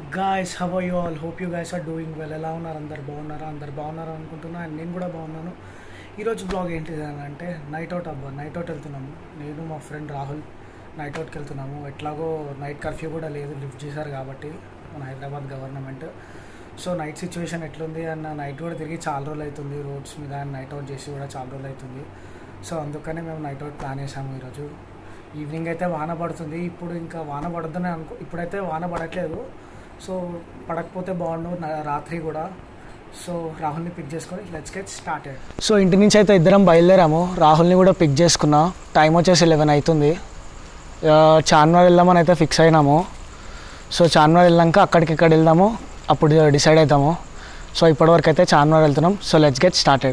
Guys, how are you all? Hope you guys are doing well. ఎలా ఉన్నారు? అందరు బాగున్నారా అనుకుంటున్నా. అండ్ నేను కూడా బాగున్నాను. ఈరోజు బ్లాగ్ ఏంటిది అని అంటే నైట్ అవుట్ వెళ్తున్నాము. నేను మా ఫ్రెండ్ రాహుల్ నైట్ అవుట్కి వెళ్తున్నాము. ఎట్లాగో నైట్ కర్ఫ్యూ కూడా లేదు, లిఫ్ట్ చేశారు కాబట్టి మన Hyderabad government. So night situation ఎట్లుంది అన్న నైట్ కూడా తిరిగి చాలా రోజులు అవుతుంది రోడ్స్ మీద, అండ్ నైట్ అవుట్ చేసి కూడా చాలా రోజులు అవుతుంది. సో అందుకనే మేము నైట్ అవుట్ ప్లాన్ చేసాము ఈరోజు. ఈవినింగ్ అయితే వాన పడుతుంది. ఇప్పుడు ఇంకా వాన పడుతుందని ఇప్పుడైతే వాన పడట్లేదు. సో పడకపోతే బాగుండు రాత్రి కూడా. సో రాహుల్ని పిక్ చేసుకొని లెట్స్ గెట్ స్టార్టెడ్. సో ఇంటి నుంచి అయితే ఇద్దరం బయలుదేరాము. రాహుల్ని కూడా పిక్ చేసుకున్నా. టైం వచ్చేసి 11 అవుతుంది. చార్మినార్ వెళ్దామని అయితే ఫిక్స్ అయినాము. సో చార్మినార్ వెళ్ళాక అక్కడికి వెళ్దాము, అప్పుడు డిసైడ్ అవుతాము. సో ఇప్పటివరకు అయితే చార్మినార్ వెళ్తున్నాం. So let's get started.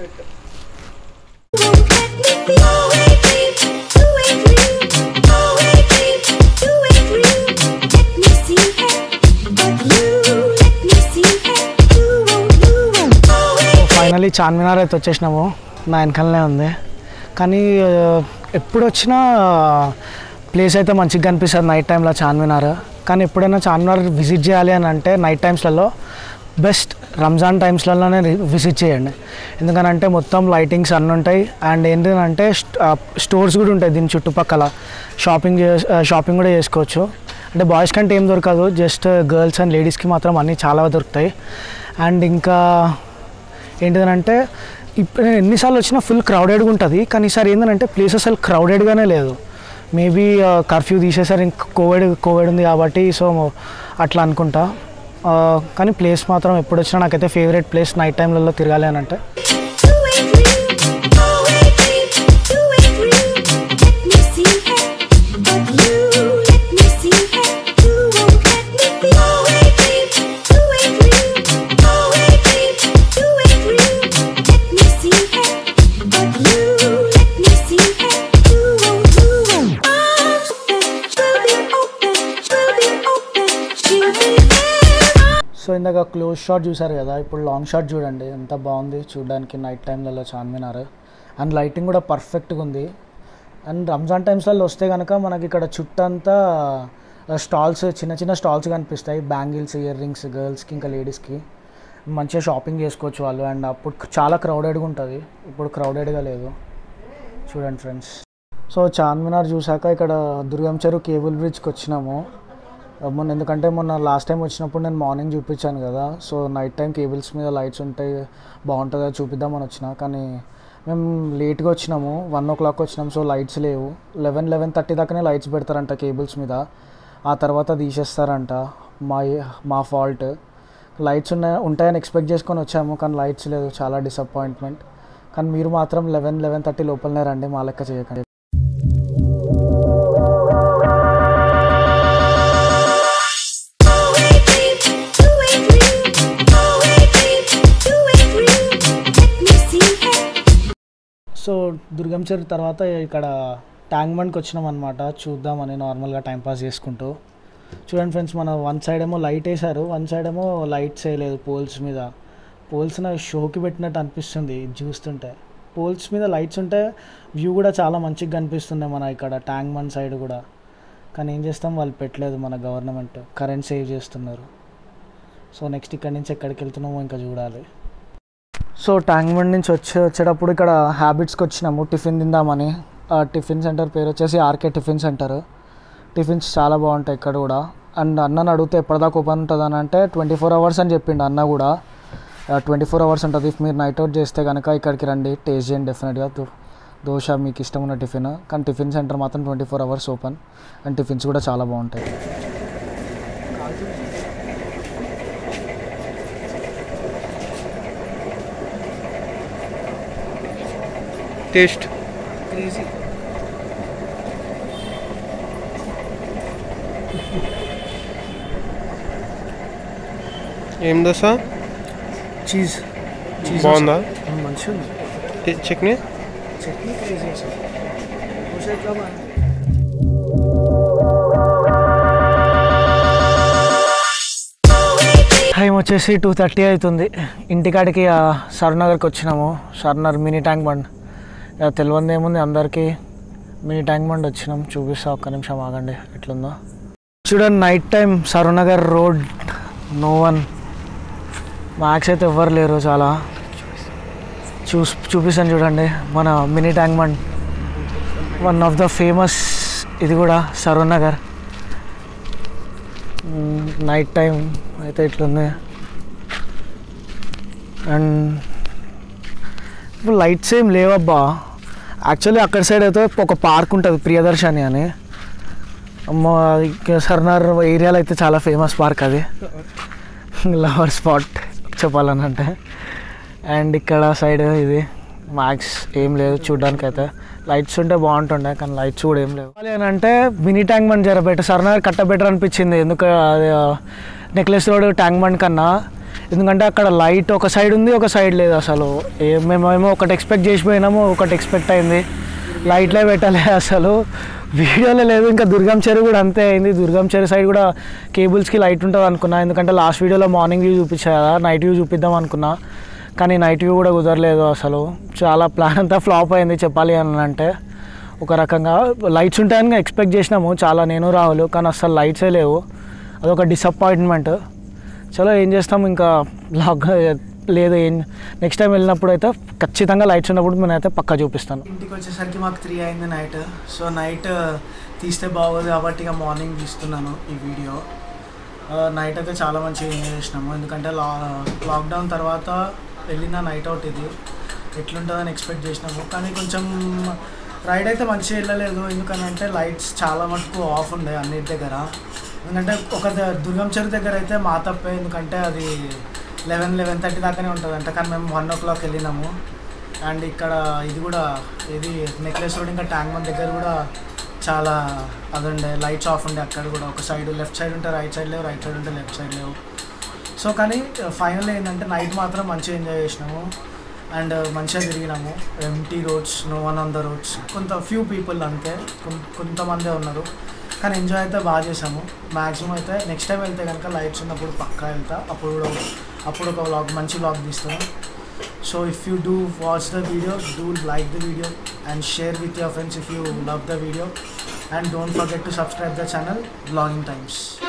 Finally Charminar అయితే వచ్చేసినాము. నా వెనకాలనే ఉంది. కానీ ఎప్పుడు వచ్చినా ప్లేస్ అయితే మంచిగా కనిపిస్తుంది నైట్ టైంలో చార్మినార్. కానీ ఎప్పుడైనా చార్మినార్ విజిట్ చేయాలి అని అంటే నైట్ టైమ్స్లలో బెస్ట్ రంజాన్ టైమ్స్లలోనే విజిట్ చేయండి. ఎందుకనంటే మొత్తం లైటింగ్స్ అన్నీ ఉంటాయి. అండ్ ఏంటంటే స్టోర్స్ కూడా ఉంటాయి దీని చుట్టుపక్కల. షాపింగ్ కూడా చేసుకోవచ్చు. అంటే బాయ్స్ కంటే ఏం దొరకదు, జస్ట్ గర్ల్స్ అండ్ లేడీస్కి మాత్రం అన్నీ చాలా దొరుకుతాయి. అండ్ ఇంకా ఏంటిదనంటే ఇప్పుడు నేను ఎన్నిసార్లు వచ్చినా ఫుల్ క్రౌడెడ్గా ఉంటుంది. కానీ ఈసారి ఏంటంటే ప్లేస్ అసలు క్రౌడెడ్గానే లేదు. మేబీ కర్ఫ్యూ తీసేసారు, ఇంకా కోవిడ్ ఉంది కాబట్టి. సో అట్లా అనుకుంటా. కానీ ప్లేస్ మాత్రం ఎప్పుడు వచ్చినా నాకైతే ఫేవరెట్ ప్లేస్ నైట్ టైంలలో తిరగాలి అని అంటే. సో ఇందాక క్లోజ్ షాట్ చూసారు కదా, ఇప్పుడు లాంగ్ షాట్ చూడండి ఎంత బాగుంది చూడడానికి నైట్ టైంలలో చార్మినార్. అండ్ లైటింగ్ కూడా పర్ఫెక్ట్గా ఉంది. అండ్ రంజాన్ టైమ్స్లలో వస్తే కనుక మనకి ఇక్కడ చుట్టంతా స్టాల్స్, చిన్న స్టాల్స్ కనిపిస్తాయి. బ్యాంగిల్స్, ఇయర్ రింగ్స్ గర్ల్స్కి ఇంకా లేడీస్కి మంచిగా షాపింగ్ చేసుకోవచ్చు వాళ్ళు. అండ్ అప్పుడు చాలా క్రౌడెడ్గా ఉంటుంది, ఇప్పుడు క్రౌడెడ్గా లేదు. చూడండి ఫ్రెండ్స్. సో చార్మినార్ చూసాక ఇక్కడ దుర్గం చెరువు కేబుల్ బ్రిడ్జ్కి వచ్చినాము. ఎందుకంటే మొన్న లాస్ట్ టైం వచ్చినప్పుడు నేను మార్నింగ్ చూపించాను కదా. సో నైట్ టైం కేబుల్స్ మీద లైట్స్ ఉంటాయి, బాగుంటుందా చూపిద్దామని వచ్చిన. కానీ మేము లేట్గా వచ్చినాము, 1 o'clock వచ్చినాము. సో లైట్స్ లేవు. 11:30 దాకానే లైట్స్ పెడతారంట కేబుల్స్ మీద, ఆ తర్వాత తీసేస్తారంట. మా ఫాల్ట్. లైట్స్ ఉంటాయని ఎక్స్పెక్ట్ చేసుకొని వచ్చాము, కానీ లైట్స్ లేదు. చాలా డిసప్పాయింట్మెంట్. కానీ మీరు మాత్రం 11:30 లోపలనే రండి, మా లెక్క చేయకండి. సో దుర్గం చెరువు తర్వాత ఇక్కడ ట్యాంక్ బండ్కి వచ్చినాం అనమాట, చూద్దామని నార్మల్గా టైంపాస్ చేసుకుంటూ. చూడండి ఫ్రెండ్స్, మన వన్ సైడ్ ఏమో లైట్ వేసారు, వన్ సైడ్ ఏమో లైట్స్ వేయలేదు పోల్స్ మీద. పోల్స్ నాకు షోకి పెట్టినట్టు అనిపిస్తుంది చూస్తుంటే. పోల్స్ మీద లైట్స్ ఉంటే వ్యూ కూడా చాలా మంచిగా కనిపిస్తుంది మన ఇక్కడ ట్యాంక్ బండ్ సైడ్ కూడా. కానీ ఏం చేస్తాం, వాళ్ళు పెట్టలేదు మన గవర్నమెంట్. కరెంట్ సేవ్ చేస్తున్నారు. సో నెక్స్ట్ ఇక్కడి నుంచి ఎక్కడికి వెళ్తున్నామో ఇంకా చూడాలి. సో ట్యాంక్ బండ్ నుంచి వచ్చేటప్పుడు ఇక్కడ హ్యాబిట్స్కి వచ్చినాము టిఫిన్ తిందామని. టిఫిన్ సెంటర్ పేరు వచ్చేసి ఆర్కే టిఫిన్ సెంటర్. టిఫిన్స్ చాలా బాగుంటాయి ఇక్కడ కూడా. అండ్ అన్నని అడిగితే ఎప్పటిదాకా ఓపెన్ ఉంటుంది అని అంటే 24 hours అని చెప్పిండు అన్న కూడా. 24 hours ఉంటుంది. ఇఫ్ మీరు నైట్ అవుట్ చేస్తే కనుక ఇక్కడికి రండి, టేస్ట్ చేయండి డెఫినెట్గా. దోశ మీకు ఇష్టం ఉన్న టిఫిన్. కానీ టిఫిన్ సెంటర్ మాత్రం 24 hours ఓపెన్. అండ్ టిఫిన్స్ కూడా చాలా బాగుంటాయి. Taste crazy. ఏం దోశ? చీజ్ బాగుందా? మంచిగా ఉంది. చట్నీ క్రేజీ అసలు. దోశ ఎట్లా బాగా. టైం వచ్చేసి 2:30 అవుతుంది. ఇంటికాడికి సర్నగర్కి వచ్చినాము. సర్నగర్ మినీ ట్యాంక్ బండ్ తెలియదు ఏముంది అందరికీ. మినీ ట్యాంక్ బండ్ వచ్చినాం, చూపిస్తా, ఒక్క నిమిషం ఆగండి ఎట్లుందో. చూడండి night time Saroornagar road, no one, max అయితే ఎవ్వరు లేరు. చాలా చూపిస్తాను చూడండి. మన mini tank bund, one of the famous ఇది కూడా సరూనగర్. నైట్ టైం అయితే ఇట్లుంది. అండ్ ఇప్పుడు లైట్స్ ఏం లేవబ్బా. యాక్చువల్లీ అక్కడ సైడ్ అయితే ఒక పార్క్ ఉంటుంది ప్రియదర్శని అని. సరూనగర్ ఏరియాలో అయితే చాలా ఫేమస్ పార్క్ అది, లవర్ స్పాట్ చెప్పాలని అంటే. అండ్ ఇక్కడ సైడ్ ఇది మ్యాక్స్ ఏం లేదు చూడడానికి. అయితే లైట్స్ ఉంటే బాగుంటుండే కానీ లైట్స్ కూడా ఏం లేవు. అని అంటే మినీ ట్యాంక్ బండ్ జర బెటర్, సరూనగర్ కట్ట బెటర్ అనిపించింది. ఎందుకు అది నెక్లెస్ రోడ్ ట్యాంక్ బండ్ కన్నా. ఎందుకంటే అక్కడ లైట్ ఒక సైడ్ ఉంది, ఒక సైడ్ లేదు. అసలు మేమేమో ఒకటి ఎక్స్పెక్ట్ చేసిపోయినాము, ఒకటి ఎక్స్పెక్ట్ అయింది. లైట్లే పెట్టలే అసలు, వీడియోలో లేదు. ఇంకా దుర్గం చెరువు కూడా అంతే అయింది. దుర్గం చెరువు సైడ్ కూడా కేబుల్స్కి లైట్ ఉంటుంది అనుకున్నా. ఎందుకంటే లాస్ట్ వీడియోలో మార్నింగ్ వ్యూ చూపించా కదా, నైట్ వ్యూ చూపిద్దాం అనుకున్నా. కానీ నైట్ వ్యూ కూడా కుదరలేదు. అసలు చాలా ప్లాన్ అంతా ఫ్లాప్ అయింది చెప్పాలి అని అంటే. ఒక రకంగా లైట్స్ ఉంటాయని ఎక్స్పెక్ట్ చేసినాము చాలా, నేను రాహుల్. కానీ అసలు లైట్సే లేవు, అదొక డిసప్పాయింట్మెంట్. చలో ఏం చేస్తాం, ఇంకా లాగ్ లేదు. నెక్స్ట్ టైం వెళ్ళినప్పుడు అయితే ఖచ్చితంగా లైట్స్ ఉన్నప్పుడు నేనైతే పక్కా చూపిస్తాను. ఇంటికి వచ్చేసరికి మాకు 3 అయింది నైట్. సో నైట్ తీస్తే బాగోదు కాబట్టి ఇక మార్నింగ్ తీస్తున్నాను ఈ వీడియో. నైట్ అయితే చాలా మంచిగా ఎంజాయ్ చేసినాము. ఎందుకంటే లాక్డౌన్ తర్వాత వెళ్ళిన నైట్ అవుట్ ఇది, ఎట్లుంటుందని ఎక్స్పెక్ట్ చేసినాము. కానీ కొంచెం రైడ్ అయితే మంచిగా వెళ్ళలేదు. ఎందుకంటే లైట్స్ చాలా మటుకు ఆఫ్ ఉండే అన్నిటి దగ్గర. ఎందుకంటే ఒక దుర్గం చెరువు దగ్గర అయితే మా తప్పే, ఎందుకంటే అది 11-11:30 దాకానే ఉంటుందంట. కానీ మేము 1 o'clock వెళ్ళినాము. అండ్ ఇక్కడ ఇది కూడా ఇది నెక్లెస్ రోడ్ ఇంకా ట్యాంక్ బండ్ దగ్గర కూడా చాలా అది ఉండే, లైట్స్ ఆఫ్ ఉండే. అక్కడ కూడా ఒక సైడ్ లెఫ్ట్ సైడ్ ఉంటే రైట్ సైడ్ లేవు, రైట్ సైడ్ ఉంటే లెఫ్ట్ సైడ్ లేవు. సో కానీ ఫైనల్ ఏంటంటే నైట్ మాత్రం మంచిగా ఎంజాయ్ చేసినాము. అండ్ మంచిగా తిరిగినాము. Empty roads, no one on the roads, few people అంతే, కొంతమందే ఉన్నారు. కానీ ఎంజాయ్ అయితే బాగా చేసాము. మ్యాక్సిమం అయితే నెక్స్ట్ టైం వెళ్తే కనుక లైట్స్ ఉన్నప్పుడు పక్కా వెళ్తా. అప్పుడు ఒక వ్లాగ్, మంచి వ్లాగ్ తీస్తాను. So if you do watch the video, do like the video and share with your friends if you love the video. And don't forget to subscribe the channel Vlogging Times.